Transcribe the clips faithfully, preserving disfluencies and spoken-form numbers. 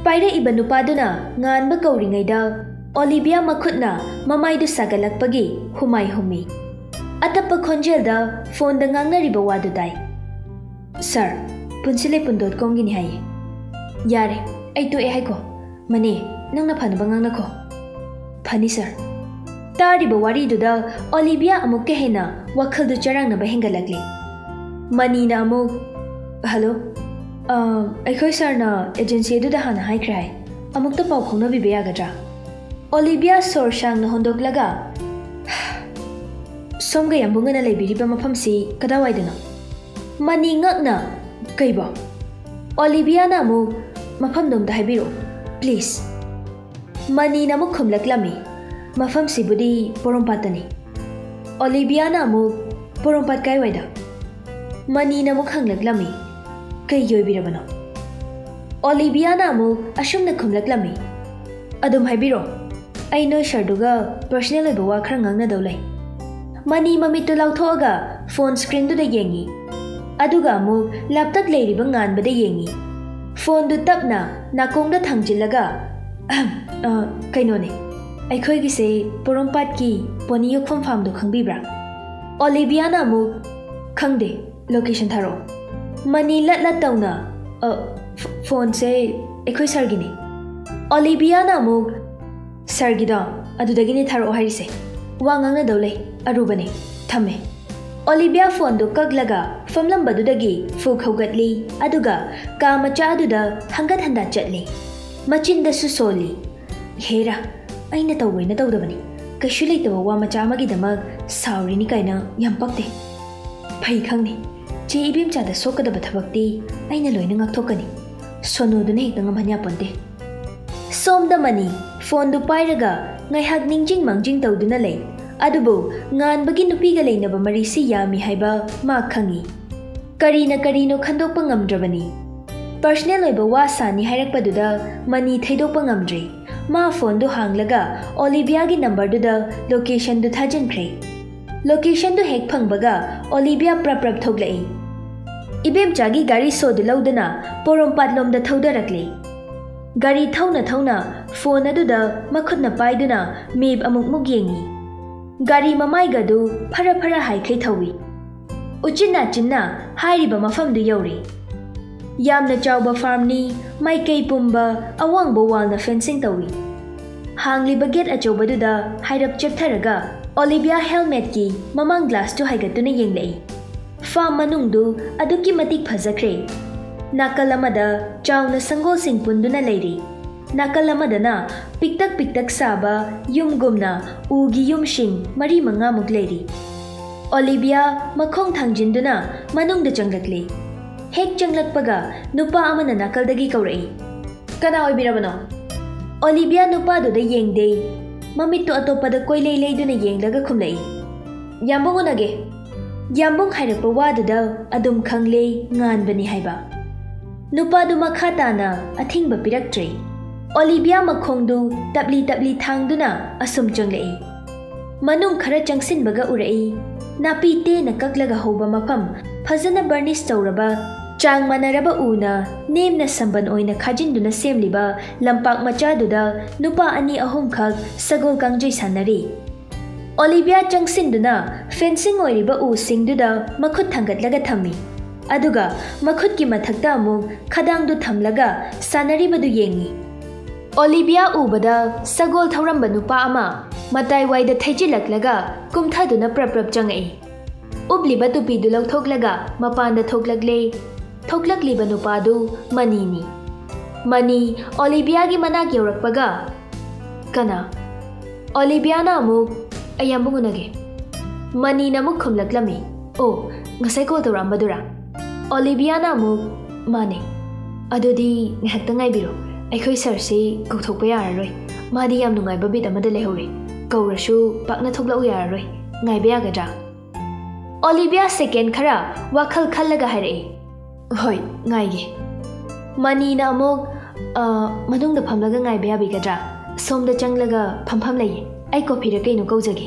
पाइरइबा नुपादुना nganba kauringaida Olivia makhutna mamaidu sagalakpagi humai humi atapa khonjelda phone da ngangnariba wadu dai sir punsile pundot komgi ni hai yare ai to e hai ko mane nangna phanba ngangna ko phani sir tariba wari du da Olivia amuk ke hena wakhal du charang na bahengalakli mani na amuk hello uh ai khoi sir na agency du da hana hai krai amuk ta pau khongna bi beya gadra Olivia sorsang na hondok laga somga yambunga na lebiriba mafam si kadawai dana mani ngakna kaiba Olivia na mu mafam dom da haibiro please mani na mu khumlaklami mafam si budi porompatani Olivia na mu porompat kai waida mani na mu khanglaklami kai yoibirabano Olivia na mu ashumna khumlaklami adum haibiro I know Sharduga personally bawa khar ngangna dawlai mani mami to lauthoga phone screen du da yengi aduga mu laptop leiriba ngan ba da yengi phone du tapna nakong da thangjilaga uh kaino ne ai khoi gi se porompat ki poni yokpham pham du khangbibra Olivia na mu khangde location tharo mani lat lat tawna uh phone se ai khoi sar gi ne Olivia na mu Sargida adudagini tharo harise wangangna dawlai arubane thame Olivia phone do kaglaga famlam badudagi fu khawgatli aduga ka macha aduda hangat handa chatli machinda su soli hera aina tawena tawdabani kaishu leitaba wa macha amagi damag sauri ni kaina yampakte phai khangni che ibim cha da sokada bathabakti aina loina ngakthokani sonu dune hekta ngamhanya ponte Som da mani phone du pairaga ngai hak ningjing mangjing tawduna lei adubu ngan bagi nupi ga leina ba mari si yami haiba ma khangi karina karino khandokpa ngamdrabani personal oiba wa sani hairakpaduda mani thaidokpa ngamdre ma phone du hanglaga Olivia gi number du da location du thajankhre location du hek phangbaga Olivia prap prap thoglai ibem jagi gari so du laudana porompat lom da thaudarakle Gari thauna thauna phone aduda makhutna paiduna map amuk muk yengi gari mamai gadu phara phara haikhai thawi uchina chinna hairiba mafam du yori yamna chawba farm ni mai kai pumba awang bo wal na fencing tawi hangli baget achoba duda hairap cheptharaga Olivia helmet ki mamang glass tu haigatuna yenglei farm manung du aduki matik phazakre Nakalamada chawna sangol sing punduna leiri Nakalamada piktak piktak saba yum gumna ugi yum shing mari manga muk leiri Olivia makhong thangjinduna manung da changlakle hek changlakpaga nupa amana nakaldagi kaurai kana oibirabano Olivia nupa do da yengde mamit to atopa da koilei leiduna yenglaga khumlai yambung unage yambung hairakpa wadada adum khangle ngan bani haiba Nupa du makhatana athingba piraktre Olivia makhongdu tabli tabli thangduna asum changlei manung khara changsin baga urai napi te na kaklaga hoba mafam phajana burnish tawraba chang manaraba una nemna samban oina khajinduna semliba lampak macha duda nupa ani ahum khak sagol kangjai sanari Olivia changsin duna fencing oiriba u singduda makhut thangatlaga thammi aduga makhut ki mathakta amu khadang du thamlaga sanari badu yengi Olivia ubada sagol thauram banu pa ama matai waida thaijilaklaga kumtha duna prap prap changai ubli batu pi du lauthoklaga mapanda thoklagle thoklakli banu pa du mani ni mani Olivia gi manak yorakpaga kana Olivia na amu ayambungunage mani na muk khumlaklami oh ngasai ko torambadura Olivia na mu mane adodi ngahakta ngaibiro aikhoi sir si kauthokpa yararoi madi yam nungai babit amada lehore kaurasu pakna thoklau yararoi ngaiba yagadra Olivia second khara wakhal khallaga haire hoi ngaige mani na mu manung da phamlaga ngaiba yabigadra somda changlaga phampham lei ai coffee ra kaino kaujage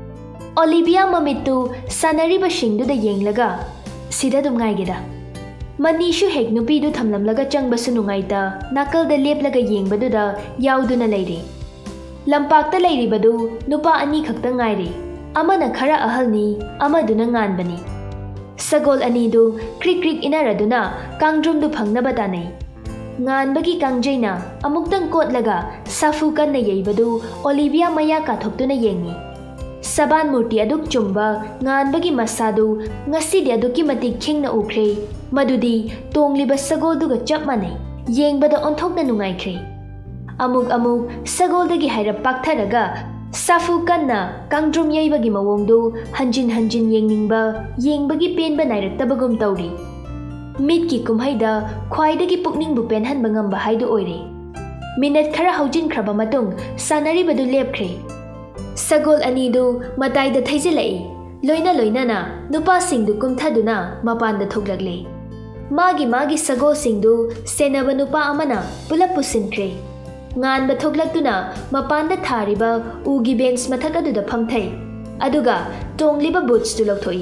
Olivia mamitu sanari ba shingdu da yenglaga Sida dum ngai gida Manishu hek nupi du thamlamlaga changbsu nungaita nakal da leplaga yengbaduda yauduna leiri. Lampakta leiribadu nupa ani khakta ngairi. Amana khara ahalni amaduna nganbani. Sagol ani du krik krik inaraduna kangdrum du phangnaba tanai. Nganbagi kangjaina amuktang kotlaga safu kanna yeibadu Olivia maya kathoptuna yengi. Saban murti aduk chumba nganbagi masadu ngasidi aduki matik khingna ukre madudi tongliba sagol duga chap manai yengbada onthokna nungaikre. Amuk amuk sagol dagi haira paktharaga safu kanna kangdrum yeibagi mawongdu hanjin hanjin yengningba yengbagi penba nairaktabagum tauri. Mitki kumhaida khwaidagi pukningbu penhanba ngamba haidu oire. Minute khara haujin khraba matung sanaribadu lepkhre. Sagol anidu matai da thaijilai loina loina na nupa singdu kumthaduna mapanda thoklagle. Magi magi sagol singdu senaba nupa amana pulap pusinkre. Ngan ba thoklaktuna mapanda thariba ugi bench mathak aduda phamthai aduga tongliba boots tu lokthoi.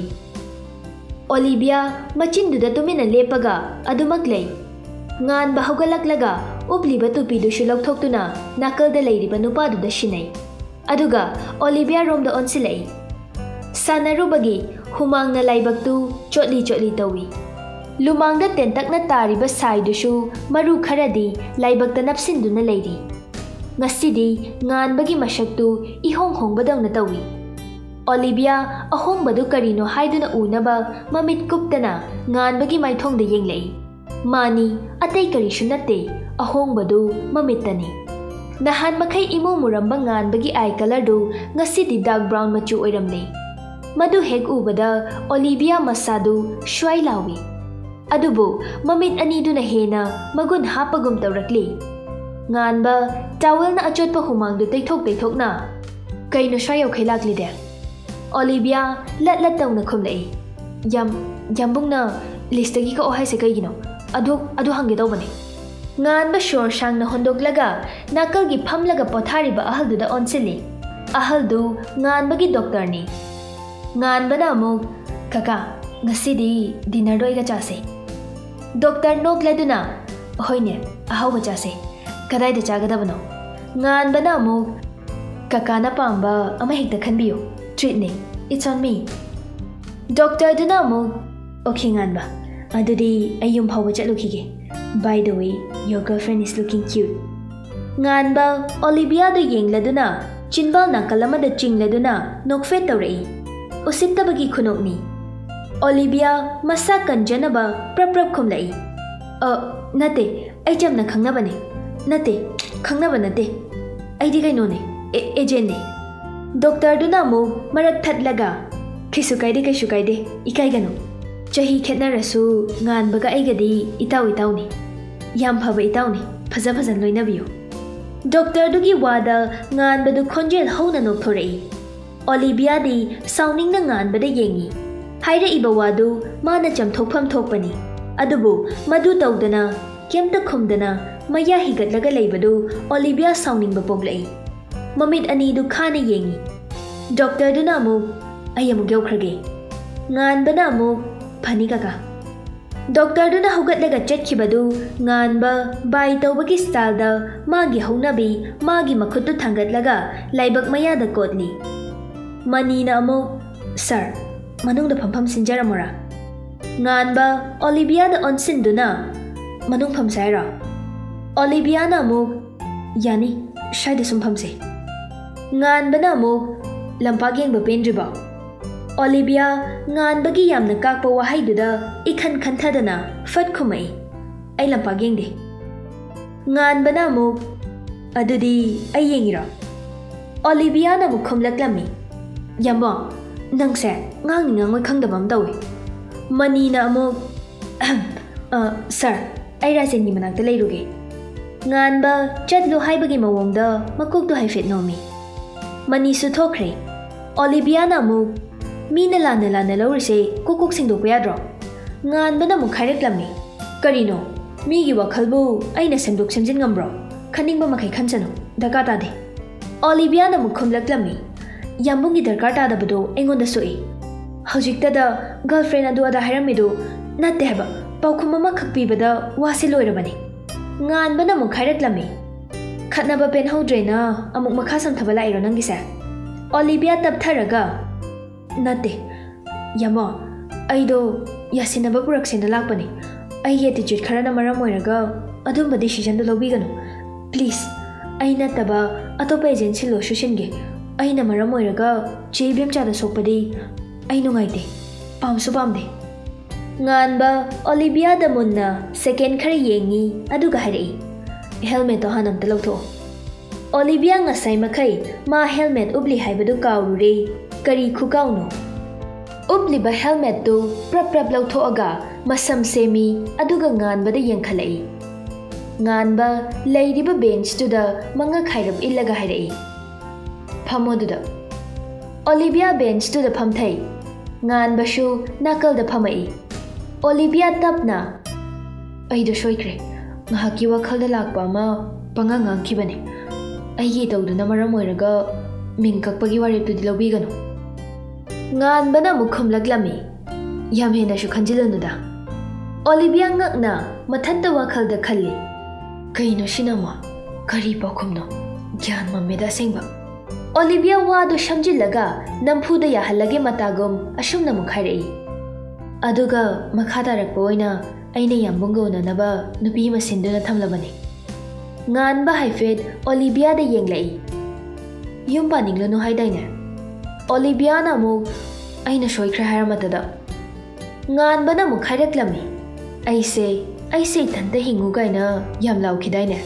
Olivia machinduda tumina lepaga adumak lei. Ngan ba hogalaklaga ubliba tupidu shu lokthokuna nakalda leiriba nupa duda shinai. Aduga Olivia romda onsilai. Sanarubagi humang na laibagtu chotli chotli tawi. Lumangda tentak na tariba saidushu maru kharadi laibagta napsinduna leiri. Ngasidi nganbagi masaktu ihong hongbadaw na tawi. Olivia ahongbadu karino haiduna unaba mamit kuptana nganbagi maithongda yenglai. Mani atay karishu natte ahongbadu mamittani. Nahan makai imu muramba nganbagi eye color du ngasidi dark brown machu oiramle. Madu hek ubada Olivia masadu shwai lawi. Adubu mamit anidu na hena magun hapagum tawrakli. Nganba towel na achot pa humang du taythok taythok na. Kay no shwai okay lagli de. Olivia lat lat taw na kumlai. Yam yambung na listagi ka ohay sa kay gino. Adu adu hangge daw bani. Ngan ba shor shang na hondoglaga nakal gi phamlaga pothari ba ahal du da onsili. Ahal du ngan bagi doctor ni. Ngan ba na mo kaka ngasidi dinner doi ga chase. Doctor nokla du na hoine ahaw ba chase. Kadai da chaga da bano. Ngan ba na mo kaka na pamba ama hekta khanbiyo. Treat ni. It's on me. Doctor du na mo okay ngan ba. Adudi ayum hawa chatlukige. By the way, your girlfriend is looking cute. Nganba Olivia do yengladuna chinbal na kalamada chingladuna nokfe tawrei. Usittabagi khunokni. Olivia masa kanjanaba prap prap khumlai. Uh, nate, ai jamna khangnaba ne. Nate, khangnaba nate. Ai di kaino ne. Agent ne. Doctor duna mu marak thatlaga. Kisu kaide kisu kaide. Ikai gano. Chahi khetnarasu nganbaga aigadi itaw itaw ni. Yam phaba itaw ni. Phaja phajan loinabiyo. Doctor dugi wada nganbadu khonjel hona nokthorei. Olivia di sauning na nganbada yengi. Haira iba wadu mana chamthokpham thokpani. Adubu madu tawdana kemta khumdana maya higatlaga leibadu Olivia sauning ba poglai. Mamit ani du khana yengi. Doctor du namu ayamu gyaukrage. Nganbana mu Pani kaka. Doctor du na hugatlaga chetkibadu nganba bai tawbagi style da magi haunabi magi makhutu thangatlaga laibak maya da kotli. Mani na amo sir manung da phampham sinjaramora. Nganba Olivia da onsinduna manung pham saira. Olivia na amo yani shaida sum phamse. Nganba na amo lampageng ba pendriba. Olivia nganbagi yamna kakpa wahaiduda ikhan khanthadana fat khumai. Ai lampageng de. Nganbana mu adudi ai yengira. Olivia na mu khumlaklami. Yambo nangse ngang ngangoi khangdabam tawi. Mani na mu uh, sir ai rasengi manakta leiruge. Nganba chatlu haibagi mawongda makokdu haifet nomi. Mani su thokre. Olivia na mu Mina lana lana laurise kukuk singdokpa yadro. Nganbana mu khaireklami. Karino migi wakhalbu aina semdok semjin ngambro. Khaningba makai khansano daka tade. Olivia na mu khumlaklami. Yambungi darkar tadabado engonda soi. Hojikta da girlfriend adu ada hairamidu natte haba पाउखुम अमा खक्पीबदा वासे लोइरबनी ngan muk khairaklami khatnaba pen hौद्रेना amuk makha samthaba lairo nangise Olivia taptharaga nate yamo aido yasinaba puraksena lakpani ai attitude kharana maram oiraga adumba decision do lobiganu please aina taba atopa agency lo sushinge aina maram oiraga chebem chada sokpadi ai nungaite pamsu pamde nganba Olivia da munna second khari yengi aduga harai helmet to hanam talotho Olivia ngasai makai ma helmet ubli haibadu kawrure kari khukauno ubli ba helmet to prap prap lotho aga masam semi aduga nganba da yengkhalai nganba leiriba bench to da manga khairab illaga harai phamoduda Olivia bench to da phamthai nganba shu nakal da phamai Olivia tapna aido soikre ngahaki wakhal da lakpa ma panga ngangkhibane aigi tawduna maram oiraga mingkakpagi warep tu dilobi ganu ngan bana mukhum laglami yam hena shu khanjilanu da Olivia ngakna mathanta wakhal da khalli kaino sinama kari pakhumno gyan mameda sengba Olivia wa do shamjilaga nampu da yahalage matagum ashumna mukhairei aduga makhada rakpa oina aina yambungo nanaba nupi masinduna thamlabani nganba haifet Olivia da yenglai yumba ninglanu haidaine Olivia na mu aina soikra haramatada nganba na mu khairaklami aise aise thanta hingu gaina yam laukidaine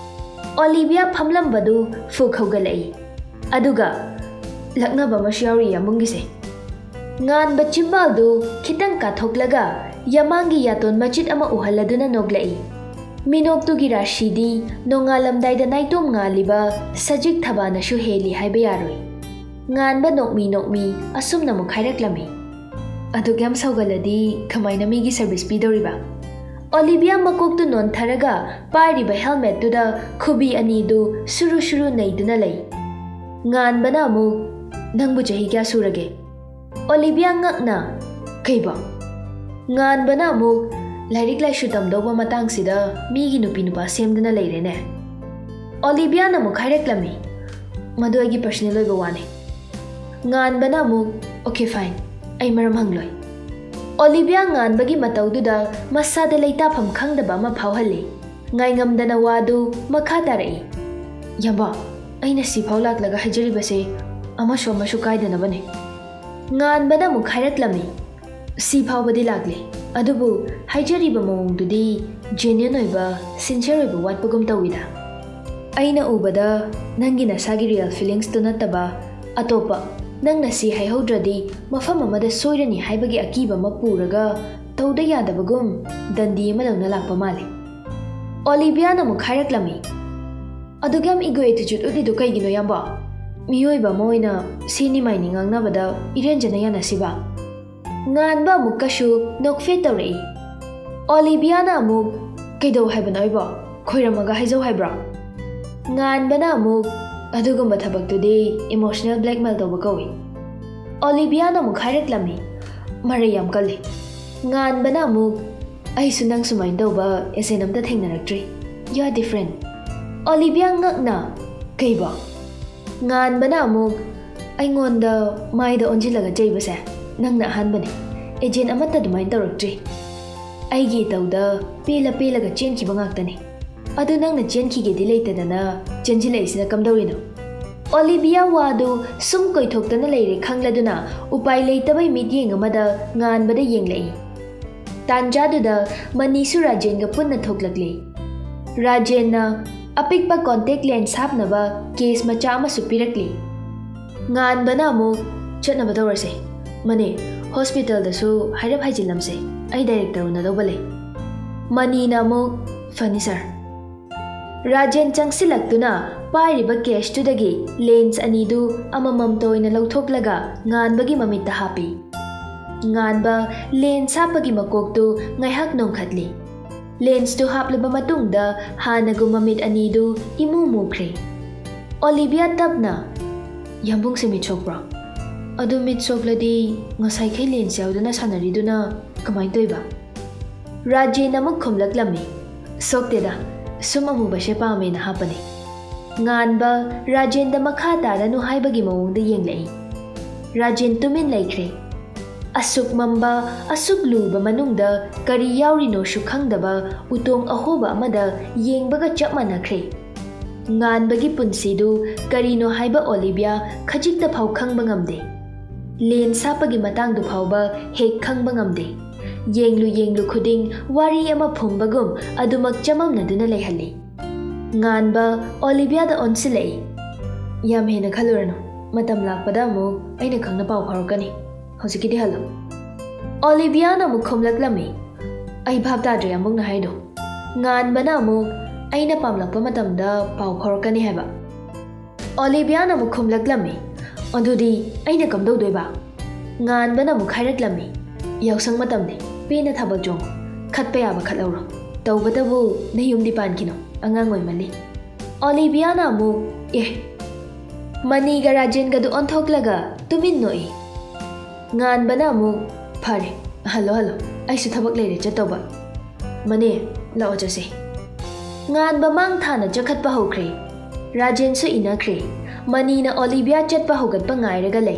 Olivia phamlambadu fukhaugalai aduga laknaba masyauri yambungise nganba chimbal khitang kathoklaga yamangi yaton machit ama uhalladuna noglai minoktu gi rashidi nongalamdai da naitom ngaliba sajik thabana shu heli haibe yaroi nganba nokmi nokmi asumna mu khairaklami adugam saugaladi khamaina mi gi service pidoriba Olivia makoktu non tharaga pariba helmet tu da khubi ani du suru suru naiduna lai nganba na mu nangbu jahi kya surage Olivia ngakna kaiba nganba na mu lairik laishu tamdoba matang sida migi nupi nupa semduna leirene Olivia na mu khaireklami madu agi personal oiba wane nganba na mu okay fine ai maram hangloi Olivia nganbagi mataududa masada leitafam khangdaba ma phawhali ngai ngamdana wadu makha tarai yamba aina si phawlak laga hajari base ama sho mashu kaidana bane nganba na mu khaireklami si phawbadi lagle adubu haijari ba mawngdudi genuine oiba sincere oiba watpagum tawida aina ubada nangi nasagi real feelings to nataba atopa nangna si haihaudradi mafam amada soirani haibagi akiba mapuraga tawda yadabagum dandi amadawna lakpa male Olivia na mu khaireklami adugam ego attitude udidu kaigino yamba miyoiba moina sini maini ngangnabada irenjana yana siba nganba mukashu nokfe tawrei Olivia na mu kaido haiban oiba khoiramaga haijau haibra nganba na mu adugumba thabaktude emotional blackmail tawba kawi Olivia na mu khaireklami marayam kali nganba na mu aisu nang sumain tawba esenamta thengnaraktre you are different Olivia ngakna kaiba nganba na mu aingonda maida onjilaga jaibase nangna hanbane agent amata dumain tawraktre aigi tawda pela pela ga chenki bangaktani adu nangna chenki ge dileitadana chenjilai sina kamdawino Olivia wadu sum koi thoktana leire khangladuna upai leitabai meeting amada nganbada yenglai tanjaduda manisu rajen ga punna thoklakle rajenna apikpa contact lens hapnaba case macha ama supirakle nganbana mu chatnaba tawrase mane hospital da su hairap haijilamse ai director na dobale mani na mu furniture Rajen changsilaktuna pairiba cash tu dagi lens anidu amamam toina lauthoklaga nganbagi mamitta hapi nganba lens hapagi makoktu ngaihak nongkhatli lens tu haplaba matungda hanagu mamit anidu imu mukre Olivia tapna yambung se mitchokbra adu mitchokladi ngasai khai lens yauduna sanariduna kamai toiba Rajen amuk khumlaklami. Sokteda sum amubase pamena hapani. Nganba Rajen da makha taranu haibagi mawongda yenglai. Rajen tumin laikre. Asuk mamba asuk luba manungda kari yaurino shu khangdaba utong ahoba amada yengbaga chap manakre. Nganbagi punsidu karino haiba Olivia khajikta phau khangba ngamde. Len sapagi matang du phauba hek khangba ngamde. Yenglu yenglu khuding wari ama phumbagum adumak chamamna duna leihali. Nganba Olivia da onsilei. Yam hena khalurano matam lakpada mu aina khangna pau pharokani. Hojikidi halo. Olivia na mu khumlaklami. Ai bhabta dre amung na haido. Nganba na mu aina pamlakpa matamda pau phorokani haiba. Olivia na mu khumlaklami. Adudi aina kamdau doiba. Nganba na mu khailaklami. Yausang matamne pena thabak jong khatpa yaba khatlauro. Tawbatabu nayumdi pankino angang oimali. Olivia na mu eh mani ga Rajen ga du onthoklaga tumin noi. Nganba na mu phare halo halo aisu thabak leire chatawba. Mane lao jase. Nganba mang thana jakhatpa hokre. Rajen su inakre. Mani na Olivia chatpa hogatpa ngairaga lei.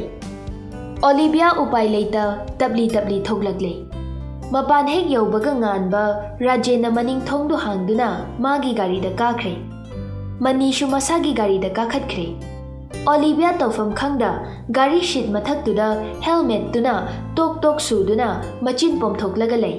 Olivia upai leita tabli tabli thoglakle. Mapan hek yaubaga nganba Rajen na maning thongdu hangduna magi gari da kakre. Mani shu masagi gari da kakhatkre. Olivia tawfam khangda gari shit mathaktuda helmet tuna tok tok suduna machin pomthoklaga lei.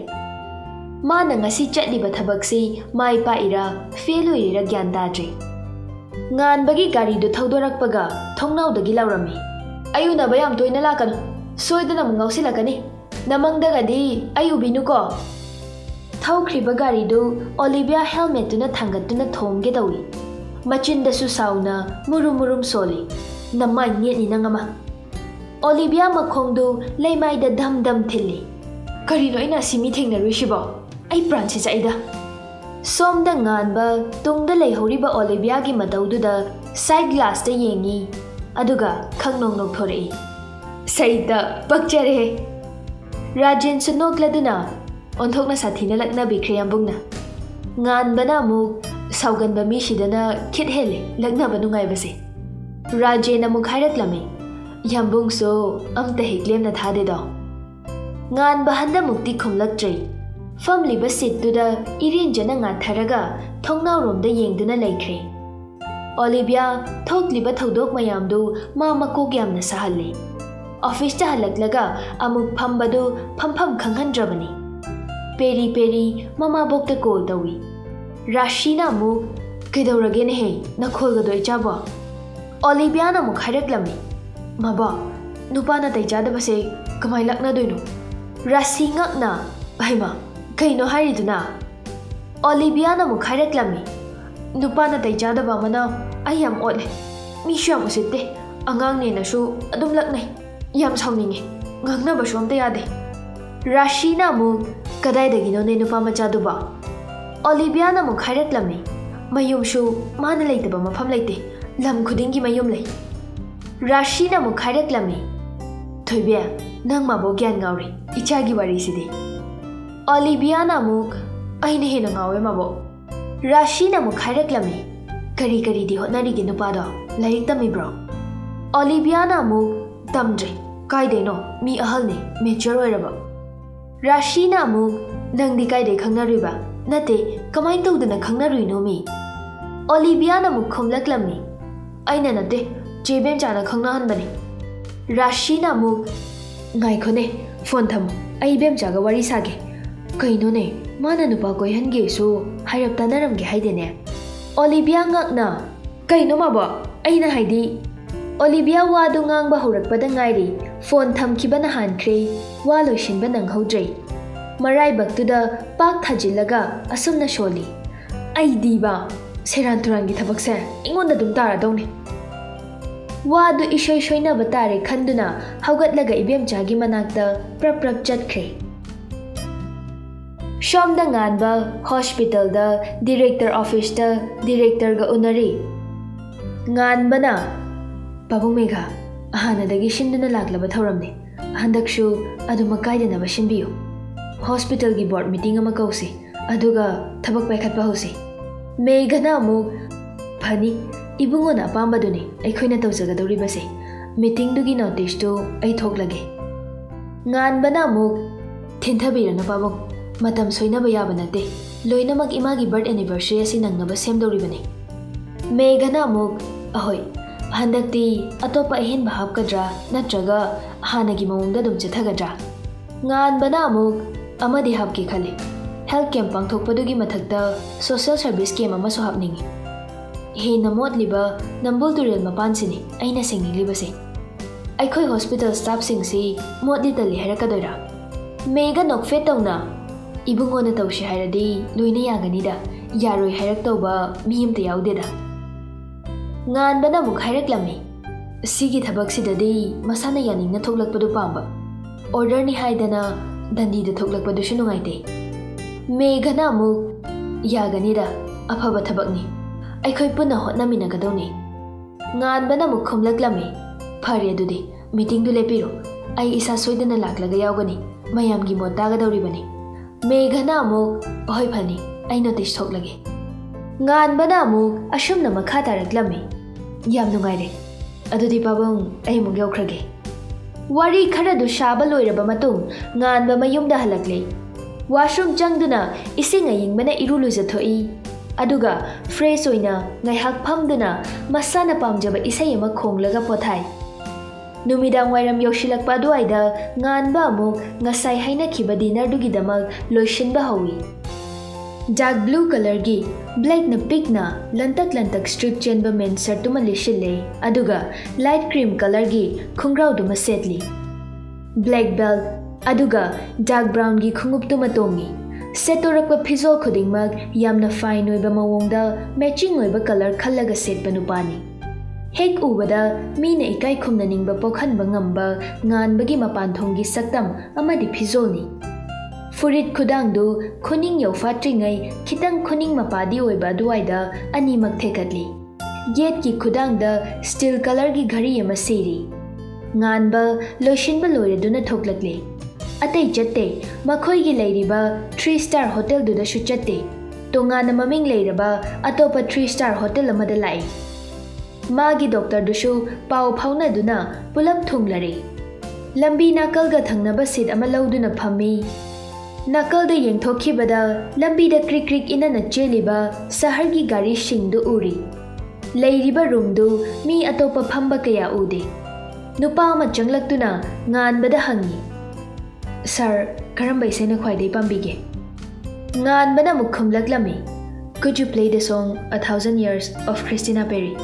Mana ngasi chatliba thabaksi mai pa ira fail oira gyan tadre. Nganbagi gari du thaudorakpaga thongnawdagi laurami. Ayuna bayam toina lakanu soidana mungausilakani namangdagadi ayubinuko. Thaukhriba gari du Olivia helmet tuna thangatuna thomge dawi. Machindasu sauna murum murum soli namai nyetni nangama. Olivia makhongdu leimai da dam dam thilli. Karino ina simi thengnaruisibo ai pransi saida. Somda nganba tungda leihoriba Olivia gi mataududa side glass da yengi aduga khangnong nok thorei. Saida pakchare. Rajen sunokladuna onthokna sathina lakna bikre ambungna. Nganba na mu sauganba mi shidana khit hele lakna banungai base. Rajen na mu khailaklami. Yambung so amta hiklem na thade do. Nganba handa mukti khumlaktre. Family basit tuda irin jana nga tharaga thongnaw romda yengduna laikre. Olivia thokliba thodok mayamdu ma makok yamna sahalle. Office ta halaklaga amuk phambadu phampham khanghandrabani. Peri peri mama bokta call tawi. Rashina mu kedaurage ne he nakhol ga doi chabo. Olivia na mu khailaklami. Maba nupa na taijada base kamai lakna doino. Rashi ngakna baima kaino hariduna. Olivia na mu khailaklami. Nupa na taijada ba mana ayam ole. Mi sham usitte angang ne na shu adum laknai. Yam saungninge ngangna ba shomta yade. Rashina mu kadai dagino ne nupa machadu ba. Olivia na mu khailaklami. Mayum shu mana leitaba mafam leite. Lam khudingi mayum lei. Rashina mu khailaklami. Thoibe nang mabo gyan ngauri ichagi wari sidi. Olivia na mu aine hena ngawe mabo. Rashina mu khailaklami. Kari kari di hotnari gi nupa do lairik tami bro. Olivia na mu tamdre kaide no mi ahal ne mature oiraba. Rashina mu nang di kaide khangnariba nate kamai tawdana khangnarui no mi. Olivia na mu khumlaklami. Aina nate jebem chana khangna hanbani. Rashina mu ngai khone phone tham ai bem chaga wari sage. Kaino ne mana nupa koi hange so hairap tanaram ge haidene. Olivia ngakna kaino mabo aina haidi. Olivia wa du ngang ba horakpada ngairi phone thamkibana hankre wa loishinba nanghodrei. Marai baktuda pak thajillaga asumna sholi. Ai diba seran turangi thabakse ingonda dum tara dongni. Wadu ishoi shoina batare khanduna haugatlaga ibem chagi manakta prap prap chatkre. Shomda nganba hospital da director office da director ga unari. Nganba na Babung Megha ahana dagi shinduna laglaba thauramne. Handakshu aduma kaidana ba shinbiyu. Hospital की board meeting अमा कौसी अदुगा थबक पाइखटपा हौसी मेघना अमुक फनी इबुंगोना अपाम्बदुनी अखोइना तौजगदौरिबसे मीटिंग दुगी नोटिस तो अई थोकलगे nganbana amuk thintabirana pabong matam soinaba yaba nate loinamak imagi birth anniversary asi nangnaba semdoribani meghana amuk ahoi handakti atopa ahin bahap kadra natraga hanagi mawongda dum chathagadra nganbana amuk amadi hapki khale health camp pangthokpadugi mathakta social service camp ama so hapningi he namot liba nambul turel mapan sini aina singlibase अखोई hospital staff सिंगसी मोदी तली हैरकदोरा mega नोकफे तौना इबुंगोना तौशी हैरदी लोइना यागनीदा यारोय हैरक तौबा मियमते याउदेदा nganbana muk हैरकलमी सिगी थबकसिददी मसाना यानिंगना थोकलकपदु पांबा ऑर्डर नि हाइदना दंदीदा थोकलकपदुसु नुंगाइते मेघना मुक यागनीदा अफबा थबकनी अखोई पुना होटनामिनगदौनी nganbana muk खुमलकलमी फरे दुदी मीटिंग दु लेपिरो आई इसा सोइदना लाकलगा यावगनी मयामगी मोत तागदौरिबनी मेघना अमुक होय फनी आई नोटिस थोकलगे nganbana अमुक असुमना मखा तारकलमी याम नुंगाइरे अदुदी पाबंग आई मुग यौख्रगे वारी खरा दु शाबा लोइरबा मतुंग nganba mayumda halakले वाशरूम चंगदुना इसिंग अयिंगबना इरुलुजथोई अदुगा फ्रेश ओइना ngaihak phamduna masana pamjaba isai ama khonglगा पोथाई नुमिदांग वाइरम यौशिलकपा अदुवाइदा nganba अमुक ngasai hainakhiba dinner दुगिदमक लोइशिनबा हौई डार्क ब्लू कलर की ब्लैक न पिक ना लंतक लंतक स्ट्रिप चेनबा मेन शर्ट तुम लिशिले अदुगा लाइट क्रीम कलर की खुंग्राउ दुम सेटली ब्लैक बेल्ट अदुगा डार्क ब्राउन की खुंगुप तुम तोंगी सेटोरकपा फिजोल खुदिंगमक यामना फाइन ओइबा मवोंगदा मैचिंग ओइबा कलर खल्लगा सेटपा नुपानी हेक उबदा मीना इकाई खुमननिंगबा पोखनबा ngamba nganbagi mapanthonggi saktam amadi phizolni furit khudangdu khuning yaufatringai khitang khuning mapadi oiba duaida animak thekatli gate ki khudangda steel color gi ghari ama seri nganba loishinba loireduna thoklakle atai chatte makhoi gi leiriba three star hotel du da shu chatte tongana maming leiraba atopa three star hotel amada lai मागी doctor दुशु पाव फाउना दुना पुलप थुंगलरे लंबी नाकल गा थंगनबा सीट अमा लौदुना फमी नाकल दे येंथोखिबदा लंबी दा क्रिक क्रिक इना न चेलिबा शहर की गाड़ी सिंगदु उरी लेरिबा रूम दु मी अतोपा फंबा कया उदे नुपा मा चंगलक्तुना nganbada hangi सर करम बैसेना ख्वाइदे पांबिगे nganbana मुखुमलकलमी could you play the song A Thousand Years of Christina Perry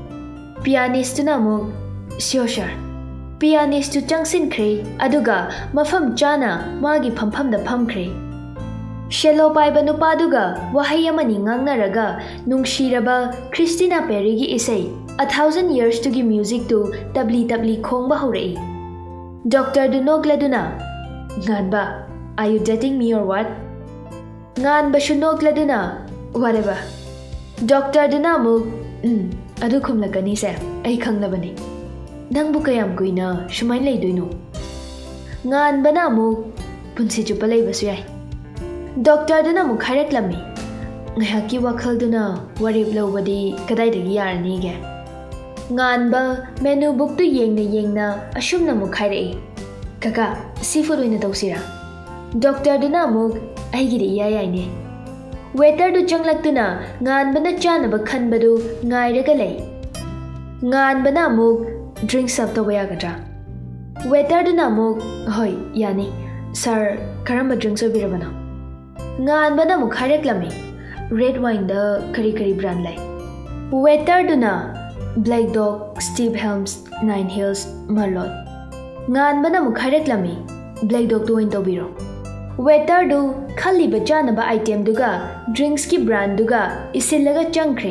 pianist na mo sure pianist tu changsin kre aduga mafam chana magi phampham da pham kre shelo pai banu paduga wahai amani ngangnaraga nungshiraba Christina Perry gi isai A Thousand Years to gi music tu tabli tabli khongba horei doctor du nogladuna nganba are you dating me or what nganba shu nogladuna whatever doctor du na mu अदु खुमलकनी से आई खंगनबनी नंगबु कयाम कुइना शुमाइन लेदुइनो nganbana अमुक पुंसी चुपा लेबसु याय doctor दुना मुख हायरकलमी ngayaki wakhal duna warip lobadi kadai dagi yarani ge nganba menu book tu yengna yengna ashumna muख हायरei kaka seafood oina tawsira doctor duna अमुक aigi ri ya yai ne waiter दु चंगलक्तुना nganbana chanaba khanbadu ngairaga lei nganbana amuk drink sap to yagadra waiter दुना अमुक होय यानी sir करम ड्रिंक्स ओबिरबना nganbana amuk हायरकलमी रेड वाइन द करी करी ब्रांड लाई वेटर दुना Black Dog Steve Helms Nine Hills merlot nganbana amuk हायरकलमी ब्लैक डॉग तो इन तोबिरो वेटर दु खाली बचानबा आइटम दुगा ड्रिंक्स की ब्रांड दुगा इसिलगा चंख्रे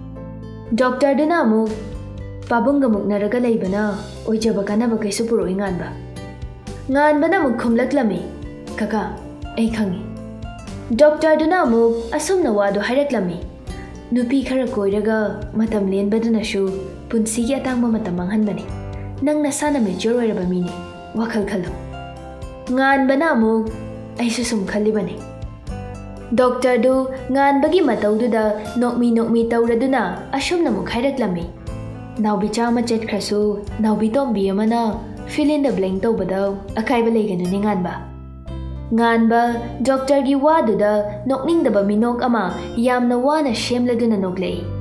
डॉक्टर दुना अमुक पाबुंगा मुकनरगा लेबना ओइजबा कानाबा कैसु पुरो इंगानबा nganbana अमुक खुमलकलमी कका ए खंगी डॉक्टर दुना अमुक असुमना वादो हायरकलमी नुपी खरा कोइरगा मतम लेनबदनसु पुंसीगी अतांगबा मतम मंगहनबनी नंग नसाना मेच्योर ओइरबा मीने वखल खलो nganbana अमुक ꯑꯩꯁꯨ ꯁꯨꯝ ꯈꯜꯂꯤꯕꯅꯤ ꯗꯣꯛꯇꯔꯗꯨ ꯉꯥꯟꯕꯒꯤ ꯃꯇꯧꯗꯨꯗ ꯅꯣꯛꯃꯤ ꯅꯣꯛꯃꯤ ꯇꯧꯔꯗꯨꯅ ꯑꯁꯨꯝꯅ ꯑꯃꯨꯛ ꯍꯥꯏꯔꯛꯂꯝꯃꯤ ꯅꯥꯎꯕꯤ ꯆꯥꯝꯃ ꯆꯠꯈ꯭ꯔꯁꯨ ꯅꯥꯎꯕꯤ ꯇꯣꯝꯕꯤ ꯑꯃꯅ fill in the blank ꯇꯧꯕꯗ ꯑꯀꯥꯏꯕ ꯂꯩꯒꯅꯨꯅꯤ ꯉꯥꯟꯕ ꯉꯥꯟꯕ ꯗꯣꯛꯇꯔꯒꯤ ꯋꯥꯗꯨꯗ ꯅꯣꯛꯅꯤꯡꯗꯕ ꯃꯤꯅꯣꯛ ꯑꯃ ꯌꯥꯝꯅ ꯋꯥꯅ ꯁꯦꯝꯂꯗꯨꯅ ꯅꯣꯛꯂꯛꯏ